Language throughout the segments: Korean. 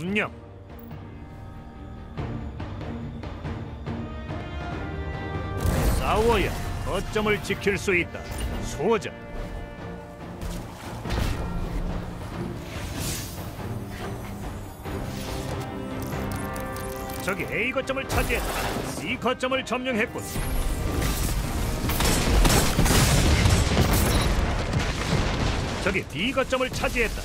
점령. 싸워야 거점을 지킬 수 있다. 소자. 저기 A 거점을 차지했다. C 거점을 점령했군. 저기 D 거점을 차지했다.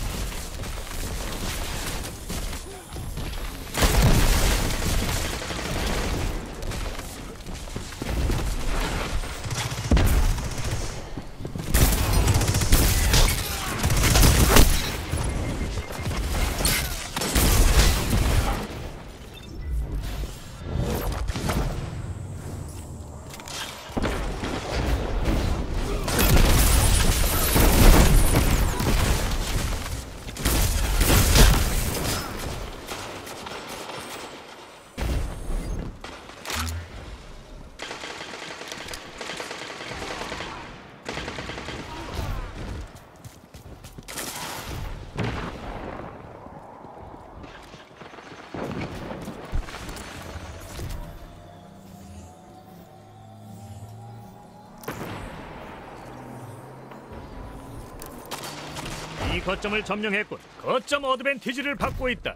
이 거점을 점령했군. 거점 어드밴티지를 받고 있다.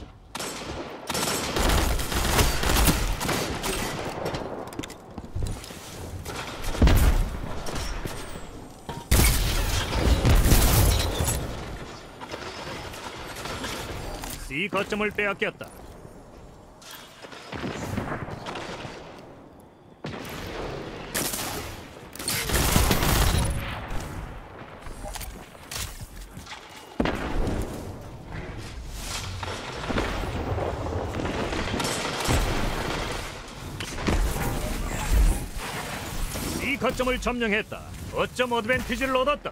C 거점을 빼앗겼다. 이 거점을 점령했다. 거점 어드밴티지를 얻었다.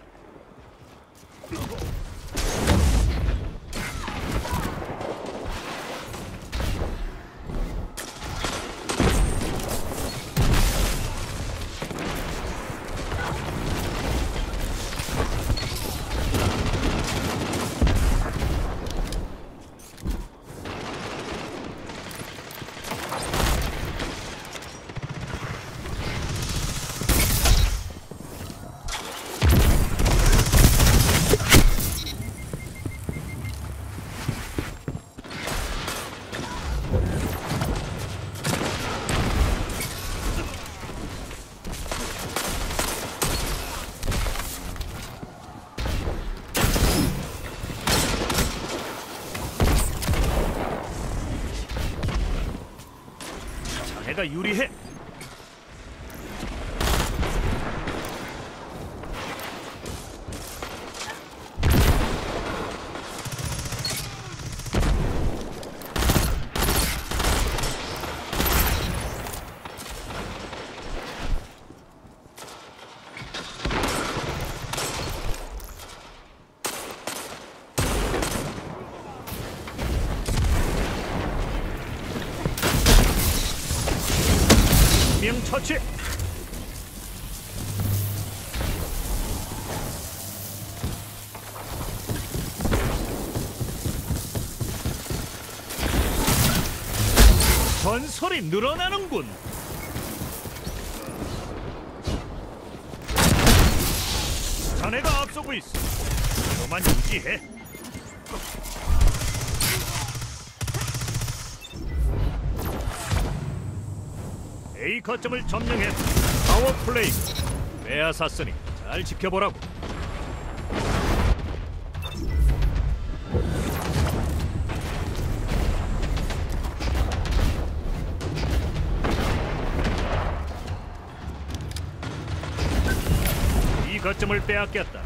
내가 유리해. 명 처치. 전설이 늘어나는군. 자네가 앞서고 있어. 너만 유지해. A 거점을 점령해. 파워 플레이. 빼앗았으니 잘 지켜보라고. 이 거점을 빼앗겼다.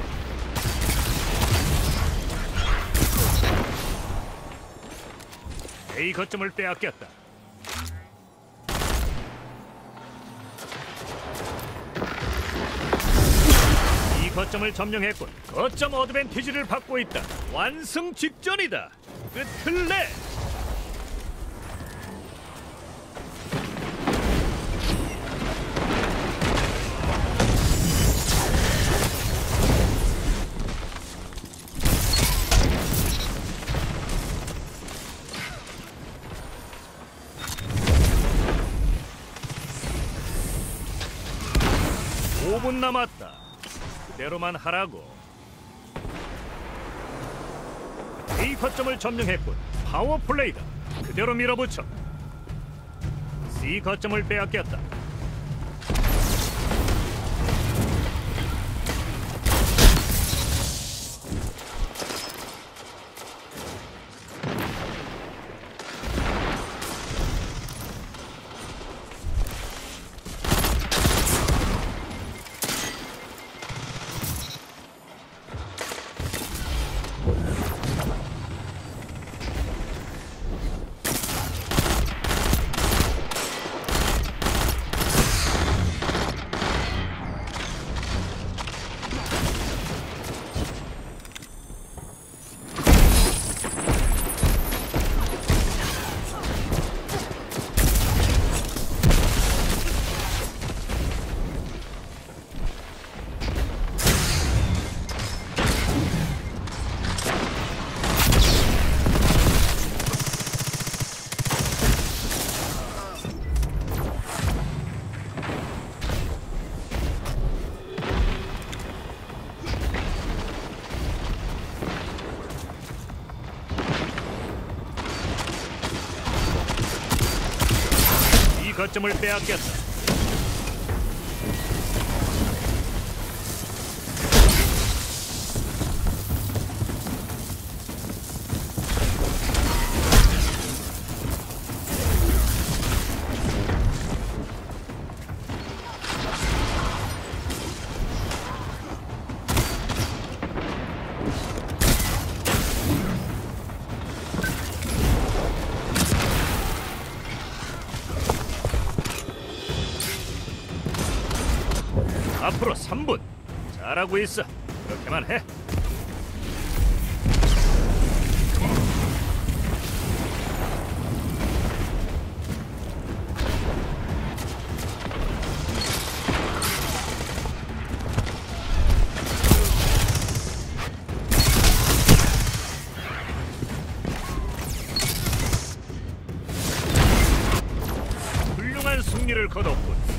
A 거점을 빼앗겼다. 거점을 점령했군. 거점 어드밴티지를 받고 있다. 완승 직전이다. 끝을 내. 5분 남았다. 그대로만 하라고. A 거점을 점령했군. 파워 플레이다. 그대로 밀어붙여. C 거점을 빼앗겼다. 이 거점을 빼앗겼다. 앞으로 3분. 잘하고 있어. 그렇게만 해. 훌륭한 승리를 거뒀군.